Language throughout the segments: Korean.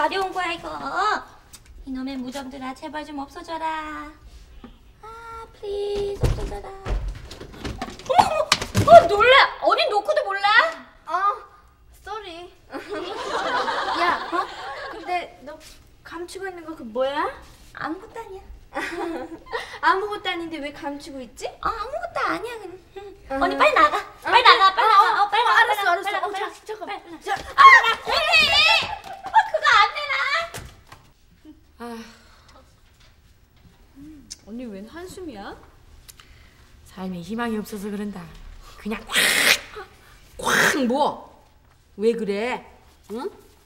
가려운 거야 이거. 이놈의 무덤들아 제발 좀 없어져라. 아 플리즈 없어져라. 어머 놀라. 어디 놓고도 몰라? 쏘리. 야, 근데 너 감추고 있는 거 그 뭐야? 아무것도 아니야. 아무것도 아닌데 왜 감추고 있지? 아무것도 아니야 그냥. 언니 빨리 나가. 빨리 나가. 빨리 나가. 빨리 나가. 알았어. 빨리 나가. 잠깐만. 그거 안 되나? 언니 웬 한숨이야? 삶에 희망이 없어서 그런다. 그냥 콱 뭐? 왜 그래? 응?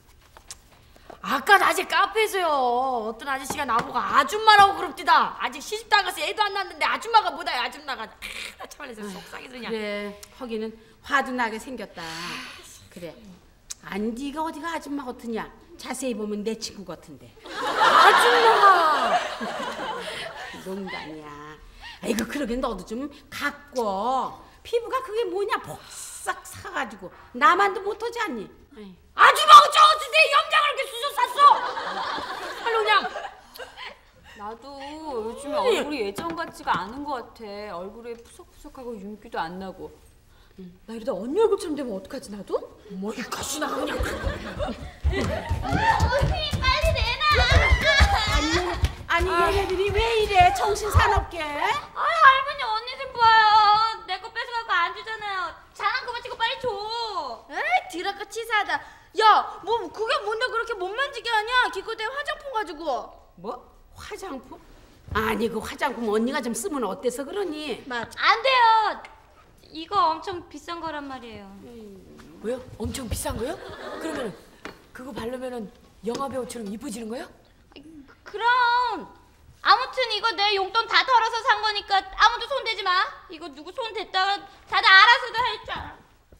아까 낮에 카페에서요 어떤 아저씨가 나보고 아줌마라고 그럽디다. 아직 시집도 안 가서 애도 안 낳았는데 아줌마가 뭐다 아줌마가. 나 참말해서 속상해서 그냥. 그래 거기는 화도 나게 생겼다. 그래 안디가 어디가 아줌마 같으냐. 자세히 보면 내 친구 같은데. 아줌마가 농담이야. 아이고 그러게 너도 좀 갖고 피부가 그게 뭐냐 폭삭 사가지고 나만도 못하지 않니? 아줌마가 저어서 내 염장을 이렇게 쑤셔 쌌어. 빨리 그냥. 나도 요즘에 얼굴이 예전 같지가 않은 것 같아. 얼굴에 푸석푸석하고 윤기도 안 나고. 나 이러다 언니 얼굴처럼 되면 어떡하지 나도? 뭐 이 가시나 그냥. 언니 빨리 내놔. 아니 얘네들이 왜 이래 정신 사납게. 할머니 언니 좀 봐요. 내 거 뺏어갖고 안 주잖아요. 장난 그만 치고 빨리 줘. 에이, 드럽고 치사하다. 야, 뭐 그게 뭔데 그렇게 못 만지게 하냐? 기껏해 화장품 가지고. 뭐? 화장품? 아니 그 화장품 언니가 좀 쓰면 어때서 그러니? 맞아. 안 돼요. 이거 엄청 비싼 거란 말이에요. 왜요? 엄청 비싼 거요? 그러면 그거 바르면은 영화 배우처럼 이뻐지는 거요? 그럼 아무튼 이거 내 용돈 다 털어서 산 거니까 아무도 손 대지 마. 이거 누구 손 댔다가 다들 알아서도 할 줄 알아.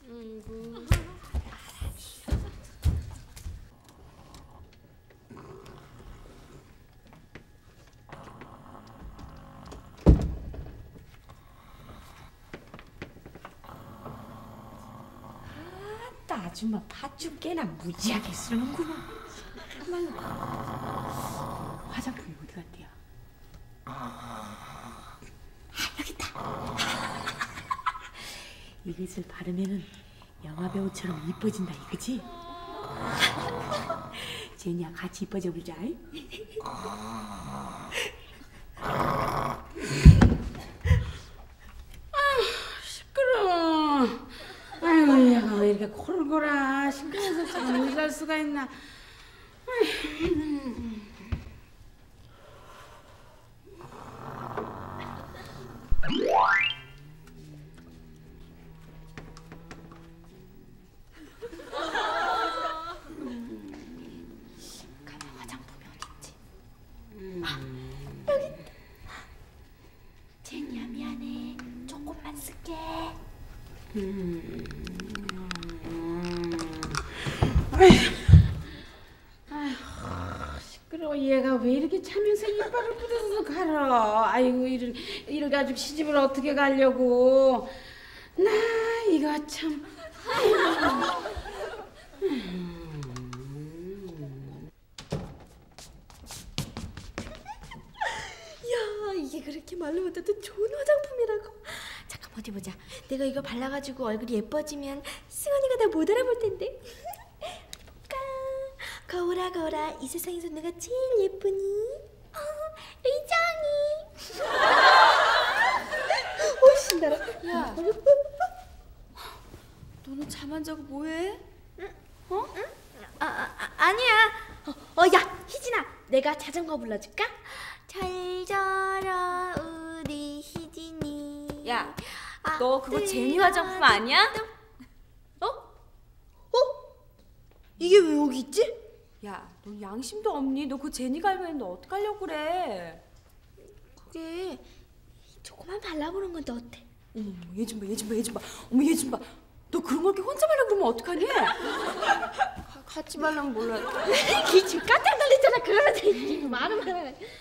아줌마 팥죽 깨나 무지하게 쓰는구나. 화장품이 어디 갔대요? 여기 있다. 이것을 바르면은 영화 배우처럼 이뻐진다 이거지? 제니야 같이 이뻐져 보자. 시끄러워. 아이고 얘가 왜 이렇게 코를 골아. 시끄러워서 잠을 잘 수가 있나. 가면 화장품이 어딨지? 여기 있다. 제니야 미안해. 조금만 쓸게. 아휴, 시끄러워. 얘가 왜 이렇게 차면서 이빨을 부딪혀서 갈아. 아이고 이를 가지고 시집을 어떻게 가려고. 나 이거 참. 야, 이게 그렇게 말로 못해도 좋은 화장품이라고. 잠깐 어디 보자. 내가 이거 발라가지고 얼굴이 예뻐지면 승원이가 나 못 알아볼 텐데. 어디 볼까? 거울아 거울아, 이 세상에서 누가 제일 예쁘니? 의정이. 신나라. 야, 너는 잠 안 자고 뭐해? 아니야. 야, 희진아, 내가 자전거 불러줄까? 잘 자라 우리 희진이. 야, 너 그거 제니 화장품 아니야? 이게 왜 여기 있지? 야, 너 양심도 없니? 너 그 제니가 알면 너 어떡하려고 그래? 그게 조금만 발라보는 건데 어때? 어머, 얘 좀 봐, 얘 좀 봐, 얘 좀 봐. 어머, 얘 좀 봐. 너 그런 걸 이렇게 혼자 발라 그러면 어떡하니? 같이 발라면 몰라. 걔 지금 깜짝 놀랐잖아. 그러면서 말은